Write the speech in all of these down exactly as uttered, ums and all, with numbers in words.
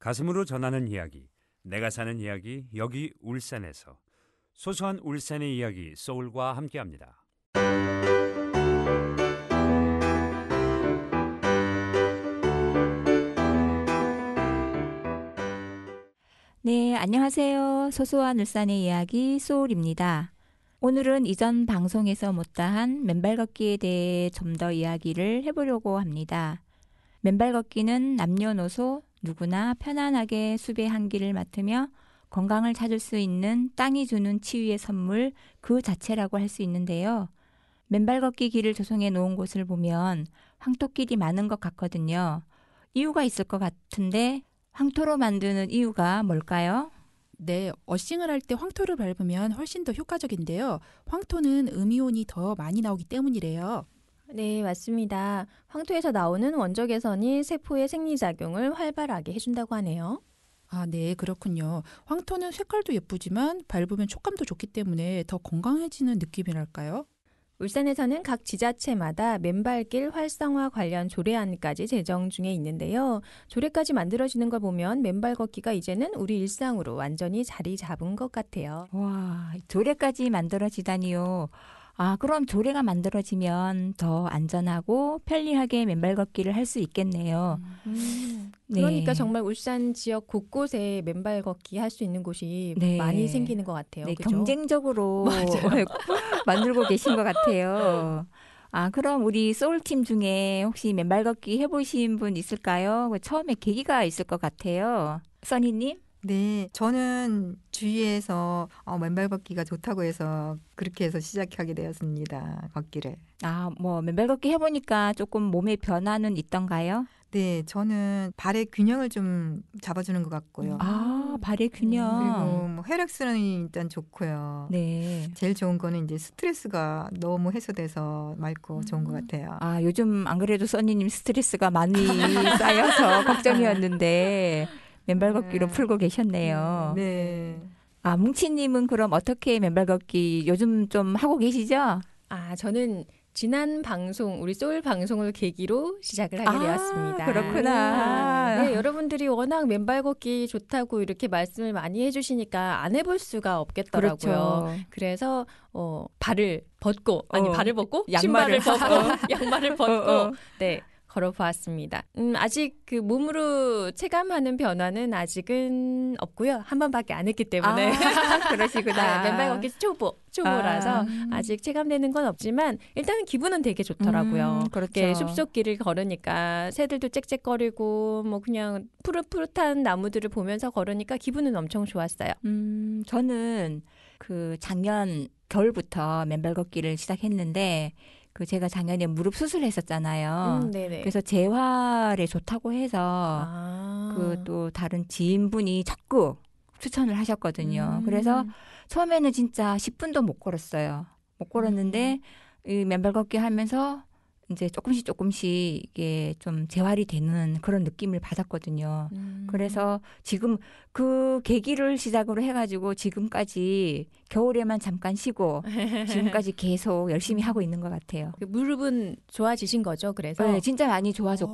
가슴으로 전하는 이야기, 내가 사는 이야기, 여기 울산에서. 소소한 울산의 이야기, 소울과 함께합니다. 네, 안녕하세요. 소소한 울산의 이야기 소울입니다. 오늘은 이전 방송에서 못다한 맨발 걷기에 대해 좀 더 이야기를 해보려고 합니다. 맨발 걷기는 남녀노소 누구나 편안하게 숲의 향기를 맡으며 건강을 찾을 수 있는 땅이 주는 치유의 선물 그 자체라고 할 수 있는데요. 맨발 걷기 길을 조성해 놓은 곳을 보면 황토길이 많은 것 같거든요. 이유가 있을 것 같은데 황토로 만드는 이유가 뭘까요? 네, 어싱을 할 때 황토를 밟으면 훨씬 더 효과적인데요. 황토는 음이온이 더 많이 나오기 때문이래요. 네, 맞습니다. 황토에서 나오는 원적 개선이 세포의 생리작용을 활발하게 해준다고 하네요. 아, 네, 그렇군요. 황토는 색깔도 예쁘지만 밟으면 촉감도 좋기 때문에 더 건강해지는 느낌이랄까요? 울산에서는 각 지자체마다 맨발길 활성화 관련 조례안까지 제정 중에 있는데요. 조례까지 만들어지는 걸 보면 맨발 걷기가 이제는 우리 일상으로 완전히 자리 잡은 것 같아요. 와, 조례까지 만들어지다니요. 아, 그럼 조례가 만들어지면 더 안전하고 편리하게 맨발 걷기를 할 수 있겠네요. 음, 네. 그러니까 정말 울산 지역 곳곳에 맨발 걷기 할 수 있는 곳이 네. 많이 생기는 것 같아요. 네, 그죠? 경쟁적으로 만들고 계신 것 같아요. 아, 그럼 우리 소울팀 중에 혹시 맨발 걷기 해보신 분 있을까요? 처음에 계기가 있을 것 같아요. 써니님? 네, 저는 주위에서 어, 맨발 걷기가 좋다고 해서 그렇게 해서 시작하게 되었습니다. 걷기를. 아, 뭐 맨발 걷기 해보니까 조금 몸의 변화는 있던가요? 네, 저는 발의 균형을 좀 잡아주는 것 같고요. 아, 발의 균형. 그리고 뭐 혈액순환이 일단 좋고요. 네. 제일 좋은 거는 이제 스트레스가 너무 해소돼서 맑고 좋은 것 같아요. 아, 요즘 안 그래도 써니님 스트레스가 많이 쌓여서 걱정이었는데 맨발 걷기로 네. 풀고 계셨네요. 네. 아, 뭉치님은 그럼 어떻게 맨발 걷기 요즘 좀 하고 계시죠? 아, 저는 지난 방송, 우리 소울 방송을 계기로 시작을 하게 아, 되었습니다. 그렇구나. 네, 여러분들이 워낙 맨발 걷기 좋다고 이렇게 말씀을 많이 해주시니까 안 해볼 수가 없겠더라고요. 그렇죠. 그래서 어, 발을 벗고, 아니 어, 발을 벗고, 양말을 신발을 벗고, 양말을 벗고, 어, 어. 네. 걸어보았습니다. 음, 아직 그 몸으로 체감하는 변화는 아직은 없고요. 한 번밖에 안 했기 때문에. 아, 그러시구나. 아, 맨발 걷기 초보, 초보라서 아. 아직 체감되는 건 없지만 일단은 기분은 되게 좋더라고요. 음, 그렇죠. 이렇게 숲속길을 걸으니까 새들도 짹짹거리고 뭐 그냥 푸릇푸릇한 나무들을 보면서 걸으니까 기분은 엄청 좋았어요. 음, 저는 그 작년 겨울부터 맨발 걷기를 시작했는데 그 제가 작년에 무릎 수술했었잖아요. 음, 네네. 그래서 재활에 좋다고 해서 아. 그 또 다른 지인분이 자꾸 추천을 하셨거든요. 음. 그래서 처음에는 진짜 십 분도 못 걸었어요. 못 걸었는데 음. 이 맨발 걷기 하면서 이제 조금씩 조금씩 이게 좀 재활이 되는 그런 느낌을 받았거든요. 음. 그래서 지금 그 계기를 시작으로 해가지고 지금까지 겨울에만 잠깐 쉬고 지금까지 계속 열심히 하고 있는 것 같아요. 그 무릎은 좋아지신 거죠? 그래서 네, 진짜 많이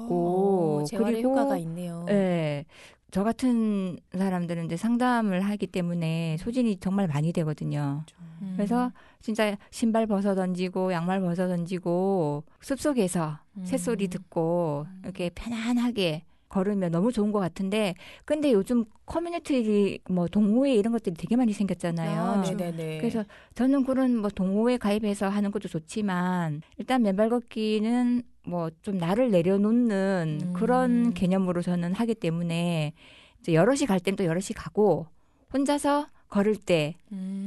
좋아졌고 오, 재활의 그리고 효과가 있네요. 네, 저 같은 사람들은 이제 상담을 하기 때문에 소진이 정말 많이 되거든요. 음. 그래서 진짜 신발 벗어 던지고 양말 벗어 던지고 숲속에서 음. 새소리 듣고 이렇게 편안하게 걸으면 너무 좋은 것 같은데 근데 요즘 커뮤니티 뭐 동호회 이런 것들이 되게 많이 생겼잖아요. 아, 네네네. 그래서 저는 그런 뭐 동호회 가입해서 하는 것도 좋지만 일단 맨발 걷기는 뭐 좀 나를 내려놓는 음. 그런 개념으로 저는 하기 때문에 이제 여럿이 갈 땐 또 여럿이 가고 혼자서 걸을 때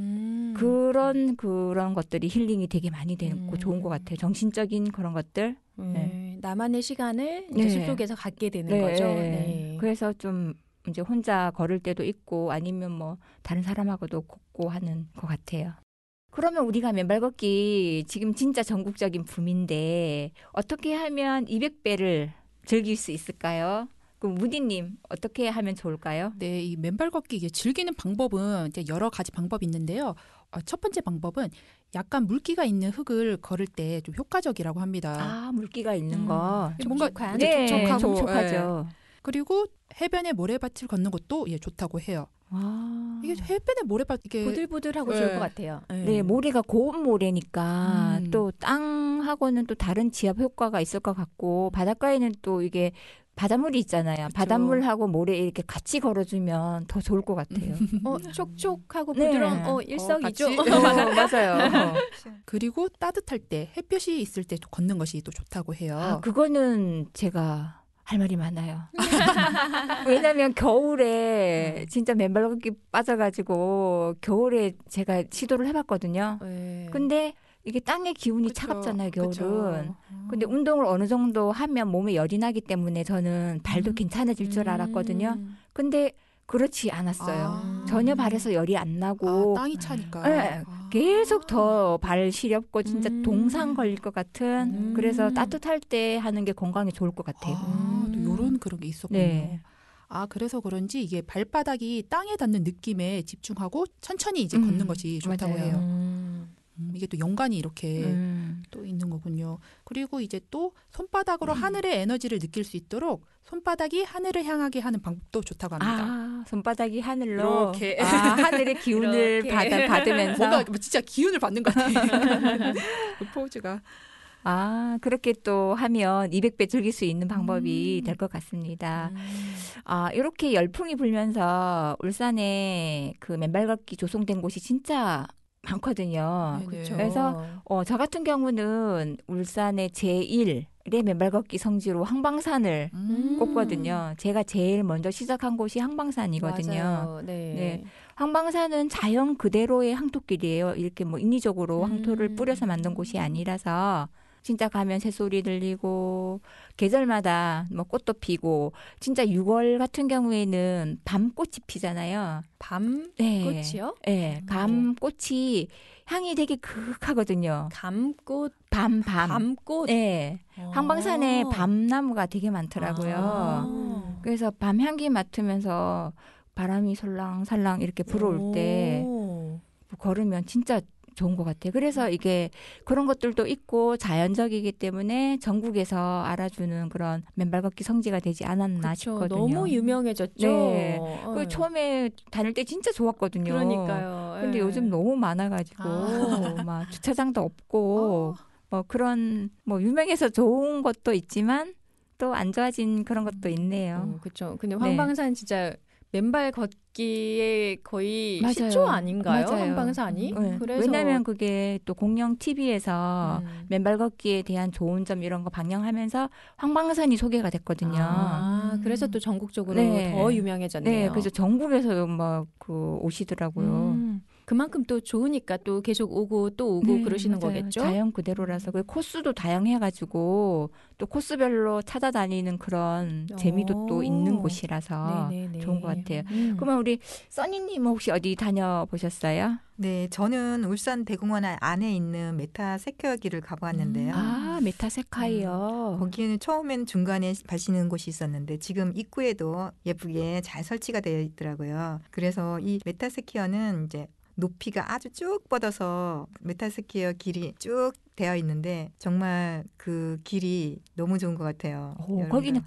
음. 그런 그런 것들이 힐링이 되게 많이 되고 음. 좋은 것 같아요. 정신적인 그런 것들. 네. 네. 나만의 시간을 이제 네. 숲속에서 갖게 되는 네. 거죠. 네. 그래서 좀 이제 혼자 걸을 때도 있고 아니면 뭐 다른 사람하고도 걷고 하는 것 같아요. 그러면 우리가 맨발 걷기 지금 진짜 전국적인 붐인데 어떻게 하면 이백 배를 즐길 수 있을까요? 그럼 무디님 어떻게 하면 좋을까요? 네, 이 맨발 걷기 이게 즐기는 방법은 이제 여러 가지 방법이 있는데요. 어, 첫 번째 방법은 약간 물기가 있는 흙을 걸을 때 좀 효과적이라고 합니다. 아, 물기가 있는 음. 거. 뭔가 촉촉한. 이제 네, 촉촉하고 촉촉하죠. 예. 그리고 해변에 모래밭을 걷는 것도 예, 좋다고 해요. 아. 이게 해변에 모래밭 이게 보들보들하고 네. 좋을 것 같아요. 네, 모래가 고운 모래니까 음. 또 땅하고는 또 다른 지압 효과가 있을 것 같고 바닷가에는 또 이게 바닷물이 있잖아요. 그쵸. 바닷물하고 모래 이렇게 같이 걸어주면 더 좋을 것 같아요. 어, 촉촉하고 네. 부드러운 어, 일석이조. 같이. 어, 맞아요. 그리고 따뜻할 때 햇볕이 있을 때 걷는 것이 또 좋다고 해요. 아, 그거는 제가 할 말이 많아요. 왜냐면 겨울에 진짜 맨발 걷기 빠져가지고 겨울에 제가 시도를 해봤거든요. 네. 근데 이게 땅의 기운이 그쵸, 차갑잖아요, 겨울은. 그쵸. 근데 운동을 어느 정도 하면 몸에 열이 나기 때문에 저는 발도 음. 괜찮아질 줄 알았거든요. 음. 근데 그렇지 않았어요. 아. 전혀 발에서 열이 안 아, 나고 땅이 차니까. 네, 아. 계속 더 발 시렵고 진짜 음. 동상 걸릴 것 같은 음. 그래서 따뜻할 때 하는 게 건강에 좋을 것 같아요. 아, 또 음. 요런 그런 게 있었군요. 네. 아, 그래서 그런지 이게 발바닥이 땅에 닿는 느낌에 집중하고 천천히 이제 음, 걷는 것이 좋다고 맞아요. 해요. 음. 음, 이게 또 연관이 이렇게 음. 또 있는 거군요. 그리고 이제 또 손바닥으로 하늘의 에너지를 느낄 수 있도록 손바닥이 하늘을 향하게 하는 방법도 좋다고 합니다. 아, 손바닥이 하늘로 이렇게. 아, 하늘의 기운을 이렇게. 받아, 받으면서 뭔가 진짜 기운을 받는 것 같아요. 그 포즈가. 아, 그렇게 또 하면 이백 배 즐길 수 있는 방법이 음. 될 것 같습니다. 음. 아, 이렇게 열풍이 불면서 울산에 그 맨발 걷기 조성된 곳이 진짜 많거든요. 네네. 그렇죠. 그래서 어, 저 같은 경우는 울산의 제일의 맨발 걷기 성지로 항방산을 음. 꼽거든요. 제가 제일 먼저 시작한 곳이 항방산이거든요. 맞아요. 네. 네. 항방산은 자연 그대로의 항토길이에요. 이렇게 뭐 인위적으로 음. 항토를 뿌려서 만든 곳이 아니라서 진짜 가면 새소리 들리고 계절마다 뭐 꽃도 피고 진짜 유월 같은 경우에는 밤꽃이 피잖아요. 밤 네. 꽃이요? 네. 밤꽃이 향이 되게 그윽하거든요. 감꽃, 밤, 밤. 밤꽃. 네. 항방산에 밤나무가 되게 많더라고요. 아. 그래서 밤 향기 맡으면서 바람이 솔랑살랑 이렇게 불어올 때 오. 걸으면 진짜 좋은 것 같아요. 그래서 이게 그런 것들도 있고 자연적이기 때문에 전국에서 알아주는 그런 맨발 걷기 성지가 되지 않았나 그쵸. 싶거든요. 너무 유명해졌죠. 네. 어. 그 처음에 다닐 때 진짜 좋았거든요. 그러니까요. 근데 예. 요즘 너무 많아가지고 아. 막 주차장도 없고 뭐 그런 뭐 유명해서 좋은 것도 있지만 또 안 좋아진 그런 것도 있네요. 어, 그렇죠. 근데 네. 황방산 진짜 맨발 걷기에 거의 맞아요. 시초 아닌가요? 맞아요. 황방산이? 네. 그래서 왜냐하면 그게 또 공영 티비에서 음. 맨발 걷기에 대한 좋은 점 이런 거 방영하면서 황방산이 소개가 됐거든요. 아, 그래서 또 전국적으로 네. 더 유명해졌네요. 네, 그래서 전국에서 막 그 오시더라고요. 음, 그만큼 또 좋으니까 또 계속 오고 또 오고 네, 그러시는 맞아요. 거겠죠? 자연 그대로라서 그 코스도 다양해가지고 또 코스별로 찾아다니는 그런 재미도 또 오. 있는 곳이라서 네네네. 좋은 것 같아요. 음. 그러면 우리 써니님 혹시 어디 다녀보셨어요? 네, 저는 울산 대공원 안에 있는 메타세퀘어길을 가보았는데요. 아, 메타세카이요. 거기는 처음엔 중간에 마시는 곳이 있었는데 지금 입구에도 예쁘게 잘 설치가 되어 있더라고요. 그래서 이 메타세퀘어는 이제 높이가 아주 쭉 뻗어서 메타세퀘어 길이 쭉 되어 있는데 정말 그 길이 너무 좋은 것 같아요. 오, 여러분들. 거기는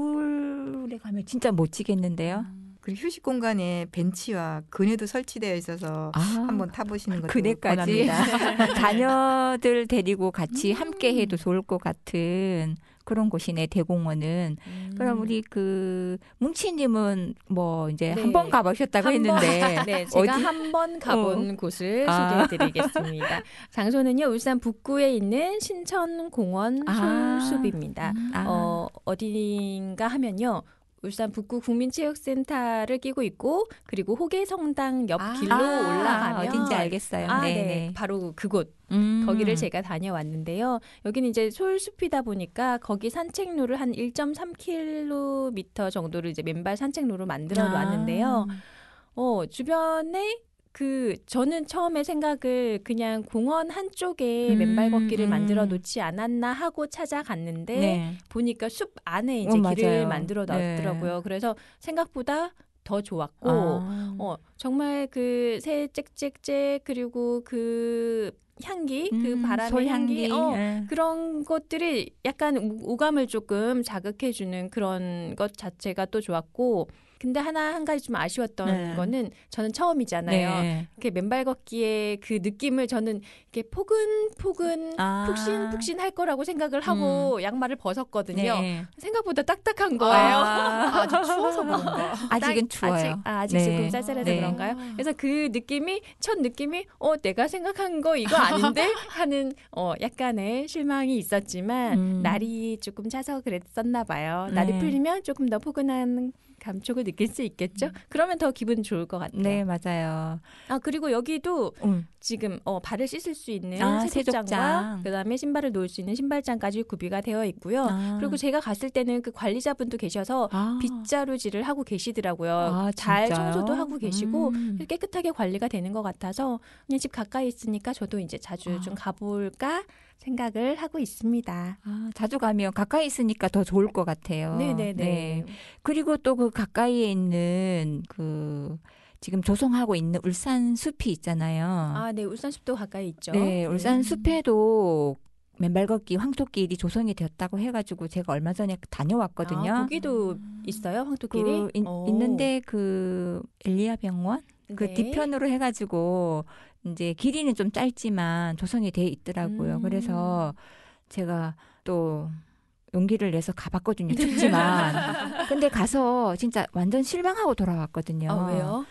가을에 가면 진짜 멋지겠는데요. 그리고 휴식 공간에 벤치와 그네도 설치되어 있어서 아, 한번 타보시는 것도 그네까지 권합니다. 자녀들 데리고 같이 함께 해도 좋을 것 같은 그런 곳이네, 대공원은. 음. 그럼 우리 그 뭉치님은 뭐 이제 네. 한 번 가보셨다고 한 번, 했는데 네, 제가 어디? 한 번 가본 곳을 아. 소개해드리겠습니다. 장소는요, 울산 북구에 있는 신천공원 아. 솔숲입니다. 아, 어, 어딘가 하면요. 울산 북구 국민체육센터를 끼고 있고 그리고 호계성당 옆 아, 길로 올라가면 어딘지 알겠어요. 아, 네, 네. 네. 바로 그곳 음. 거기를 제가 다녀왔는데요. 여기는 이제 솔숲이다 보니까 거기 산책로를 한 일 점 삼 킬로미터 정도를 이제 맨발 산책로로 만들어 놨는데요. 아. 어, 주변에 그 저는 처음에 생각을 그냥 공원 한쪽에 음, 맨발 걷기를 음. 만들어 놓지 않았나 하고 찾아갔는데 네. 보니까 숲 안에 이제 어, 길을 맞아요. 만들어 네. 놨더라고요. 그래서 생각보다 더 좋았고 아. 어, 정말 그 새 짹짹짹 그리고 그 향기, 그 음, 바람의 솔향기. 향기, 어, 예. 그런 것들이 약간 오- 오감을 조금 자극해주는 그런 것 자체가 또 좋았고, 근데 하나 한 가지 좀 아쉬웠던 네. 거는 저는 처음이잖아요. 네. 이렇게 맨발 걷기의 그 느낌을 저는 이렇게 포근포근 아. 푹신푹신 할 거라고 생각을 하고 양말을 벗었거든요. 네. 생각보다 딱딱한 거예요. 아, 아직 추워서 그런가? 아직은 딱- 추워요. 아직, 아, 아직 네. 조금 쌀쌀해서 네. 그런가요? 그래서 그 느낌이 첫 느낌이 어 내가 생각한 거 이거 아닌데 하는 어 약간의 실망이 있었지만 음. 날이 조금 차서 그랬었나 봐요. 날이 네. 풀리면 조금 더 포근한 감촉을 느낄 수 있겠죠. 그러면 더 기분 좋을 것 같아요. 네, 맞아요. 아 그리고 여기도 음. 지금 어, 발을 씻을 수 있는 아, 세족장과 세족장. 그다음에 신발을 놓을 수 있는 신발장까지 구비가 되어 있고요. 아. 그리고 제가 갔을 때는 그 관리자분도 계셔서 아. 빗자루질을 하고 계시더라고요. 아, 잘 진짜요? 청소도 하고 계시고 음. 깨끗하게 관리가 되는 것 같아서 그냥 집 가까이 있으니까 저도 이제 자주 아. 좀 가볼까 생각을 하고 있습니다. 아, 자주 가면 가까이 있으니까 더 좋을 것 같아요. 네네네. 네. 그리고 또 그 가까이에 있는 그 지금 조성하고 있는 울산 숲이 있잖아요. 아, 네. 울산숲도 가까이 있죠. 네, 울산 숲에도 맨발 걷기 황토길이 조성이 되었다고 해가지고 제가 얼마 전에 다녀왔거든요. 아, 거기도 있어요, 황토길이? 그 인- 오. 있는데 그 엘리야 병원 그 네. 뒤편으로 해가지고 이제 길이는 좀 짧지만 조성이 돼 있더라고요. 음. 그래서 제가 또 용기를 내서 가봤거든요. 춥지만. 근데 가서 진짜 완전 실망하고 돌아왔거든요. 아, 왜요?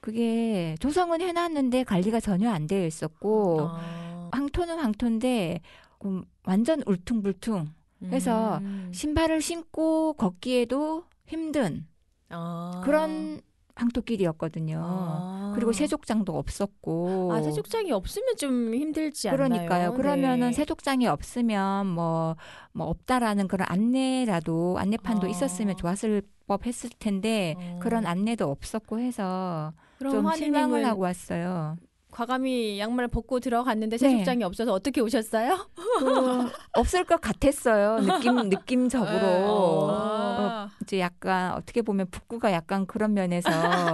그게 조성은 해놨는데 관리가 전혀 안 되어 있었고 아. 황토는 황토인데 음, 완전 울퉁불퉁. 그래서 음. 신발을 신고 걷기에도 힘든 아. 그런 황토길이었거든요. 아. 그리고 세족장도 없었고. 아, 세족장이 없으면 좀 힘들지 않나요? 그러니까요. 그러면은 네. 세족장이 없으면 뭐, 뭐 없다라는 그런 안내라도 안내판도 아. 있었으면 좋았을 법 했을 텐데 어. 그런 안내도 없었고 해서 그럼 좀 환희님은 실망을 하고 왔어요. 과감히 양말을 벗고 들어갔는데 네. 세족장이 없어서 어떻게 오셨어요? 그 없을 것 같았어요. 느낌 느낌적으로 아. 이제 약간 어떻게 보면 북구가 약간 그런 면에서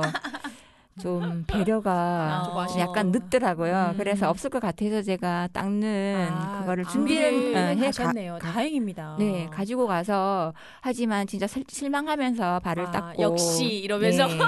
좀 배려가 좀 아쉬워. 약간 늦더라고요. 음. 그래서 없을 것 같아서 제가 닦는 아, 그거를 준비를 준비를 어, 해 가, 하셨네요. 다행입니다. 네, 가지고 가서 하지만 진짜 설- 실망하면서 발을 아, 닦고 역시 이러면서 네,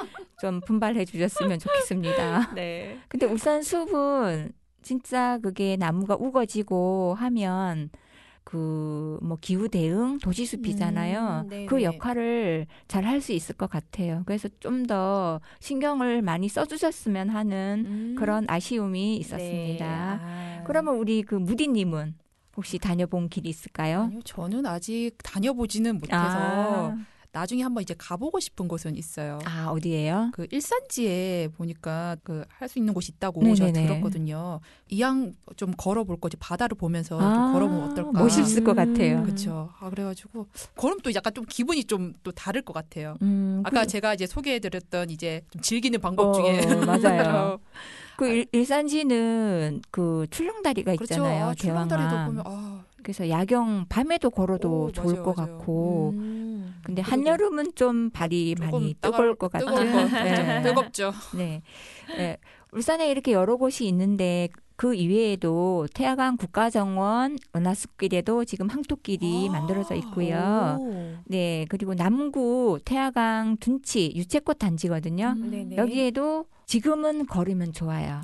좀 분발해 주셨으면 좋겠습니다. 네. 근데 울산 숲은 진짜 그게 나무가 우거지고 하면 그 뭐 기후 대응 도시숲이잖아요. 음, 네네. 그 역할을 잘 할 수 있을 것 같아요. 그래서 좀 더 신경을 많이 써주셨으면 하는 음. 그런 아쉬움이 네. 있었습니다. 아. 그러면 우리 그 무디님은 혹시 다녀본 길이 있을까요? 아니요, 저는 아직 다녀보지는 못해서 아, 나중에 한번 이제 가보고 싶은 곳은 있어요. 아 어디예요? 그 일산지에 보니까 그 할 수 있는 곳이 있다고 네네네. 제가 들었거든요. 이왕 좀 걸어볼 거지 바다를 보면서 좀 아, 걸어보면 어떨까. 멋있을 것 음. 같아요. 그렇죠. 아 그래가지고 걸으면 또 약간 좀 기분이 좀 또 다를 것 같아요. 음, 아까 그- 제가 이제 소개해드렸던 이제 좀 즐기는 방법 어, 중에 맞아요. 그 일, 일산지는 그 출렁다리가 그렇죠. 있잖아요. 아, 출렁다리도 대왕암. 보면 아, 그래서 야경 밤에도 걸어도 오, 좋을 맞아요, 것 맞아요. 같고. 음. 근데 그러게. 한여름은 좀 발이 조금 많이 따가울- 뜨거울 것 같은. 뜨거울 것 네. 뜨겁죠. 네. 네. 울산에 이렇게 여러 곳이 있는데 그 이외에도 태화강 국가정원 은하숲길에도 지금 항토길이 아, 만들어져 있고요. 오. 네. 그리고 남구 태화강 둔치 유채꽃 단지거든요. 음. 네네. 여기에도 지금은 걸으면 좋아요.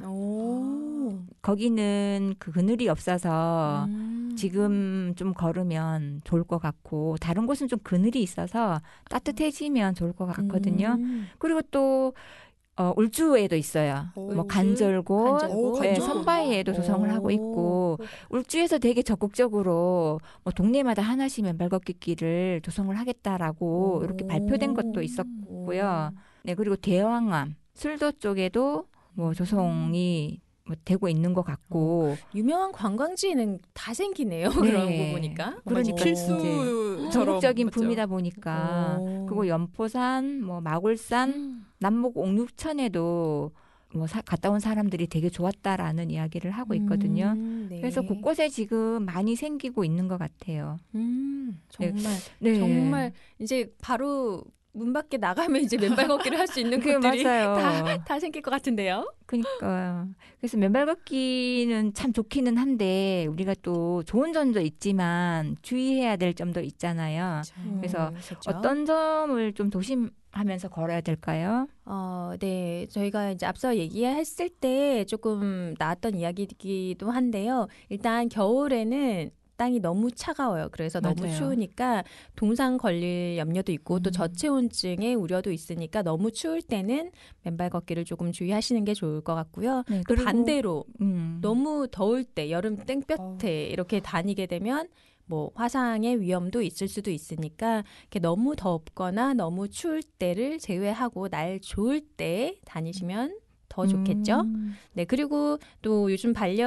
오. 거기는 그 그늘이 없어서 음. 지금 좀 걸으면 좋을 것 같고 다른 곳은 좀 그늘이 있어서 따뜻해지면 좋을 것 같거든요. 음. 그리고 또 어, 울주에도 있어요. 오, 뭐 간절곶, 간절곶. 네, 간절곶. 선바위에도 조성을 하고 있고 울주에서 되게 적극적으로 뭐 동네마다 하나씩 맨발 걷기 길을 조성을 하겠다라고 오. 이렇게 발표된 것도 있었고요. 네, 그리고 대왕암, 술도 쪽에도 뭐 조성이 뭐 되고 있는 것 같고 유명한 관광지는 다 생기네요. 네. 그런 거 보니까. 그러니까 오. 필수처럼 전국적인 맞죠? 붐이다 보니까 오. 그리고 연포산, 뭐 마골산, 음. 남목 옥륙천에도 뭐 사- 갔다 온 사람들이 되게 좋았다라는 이야기를 하고 있거든요. 음, 네. 그래서 곳곳에 지금 많이 생기고 있는 것 같아요. 음, 정말 네. 정말 이제 바로 문 밖에 나가면 이제 맨발 걷기를 할 수 있는 그게 곳들이 맞아요. 다, 다 생길 것 같은데요. 그러니까 그래서 맨발 걷기는 참 좋기는 한데 우리가 또 좋은 점도 있지만 주의해야 될 점도 있잖아요. 그래서 음, 그렇죠. 어떤 점을 좀 조심하면서 걸어야 될까요? 어, 네. 저희가 이제 앞서 얘기했을 때 조금 나왔던 이야기이기도 한데요. 일단 겨울에는 땅이 너무 차가워요. 그래서 너무 맞아요. 추우니까 동상 걸릴 염려도 있고 또 음. 저체온증의 우려도 있으니까 너무 추울 때는 맨발 걷기를 조금 주의하시는 게 좋을 것 같고요. 네, 또 그리고- 반대로 음. 너무 더울 때 여름 땡볕에 어. 이렇게 다니게 되면 뭐 화상의 위험도 있을 수도 있으니까 이렇게 너무 덥거나 너무 추울 때를 제외하고 날 좋을 때 다니시면 더 좋겠죠. 음. 네, 그리고 또 요즘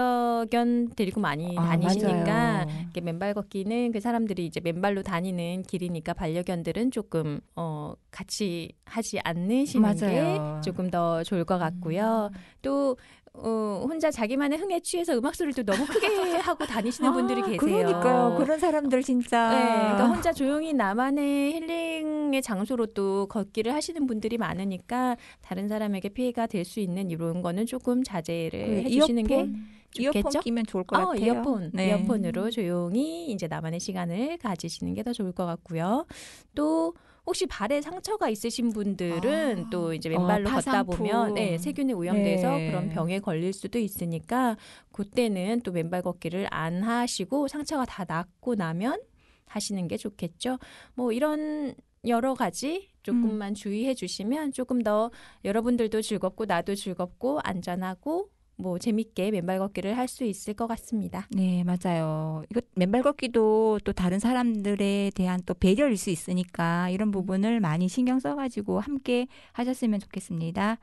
반려견 데리고 많이 아, 다니시니까 맞아요. 이렇게 맨발 걷기는 그 사람들이 이제 맨발로 다니는 길이니까 반려견들은 조금 어 같이 하지 않으시는 맞아요. 게 조금 더 좋을 것 같고요. 또 어, 혼자 자기만의 흥에 취해서 음악 소리를 또 너무 크게 하고 다니시는 분들이 계세요. 그러니까요. 그런 사람들 진짜. 네, 그러니까 혼자 조용히 나만의 힐링의 장소로 또 걷기를 하시는 분들이 많으니까 다른 사람에게 피해가 될 수 있는 이런 거는 조금 자제를 그 해주시는 게 이어폰, 이어폰 좋겠죠? 끼면 좋을 것 어, 같아요. 이어폰, 네. 이어폰으로 조용히 이제 나만의 시간을 가지시는 게 더 좋을 것 같고요. 또 혹시 발에 상처가 있으신 분들은 아. 또 이제 맨발로 어, 걷다 파상풍. 보면 네, 세균에 오염돼서 네. 그런 병에 걸릴 수도 있으니까 그때는 또 맨발 걷기를 안 하시고 상처가 다 낫고 나면 하시는 게 좋겠죠. 뭐 이런 여러 가지 조금만 주의해 주시면 조금 더 여러분들도 즐겁고 나도 즐겁고 안전하고 뭐 재밌게 맨발 걷기를 할 수 있을 것 같습니다. 네, 맞아요. 이거 맨발 걷기도 또 다른 사람들에 대한 또 배려일 수 있으니까 이런 부분을 많이 신경 써가지고 함께 하셨으면 좋겠습니다.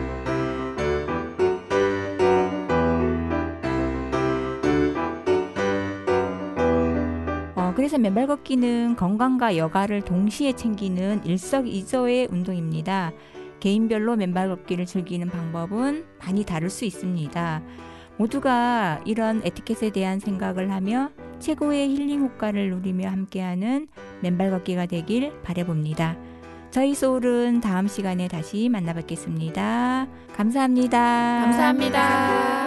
어, 그래서 맨발 걷기는 건강과 여가를 동시에 챙기는 일석이조의 운동입니다. 개인별로 맨발 걷기를 즐기는 방법은 많이 다를 수 있습니다. 모두가 이런 에티켓에 대한 생각을 하며 최고의 힐링 효과를 누리며 함께하는 맨발 걷기가 되길 바라봅니다. 저희 소울은 다음 시간에 다시 만나뵙겠습니다. 감사합니다. 감사합니다.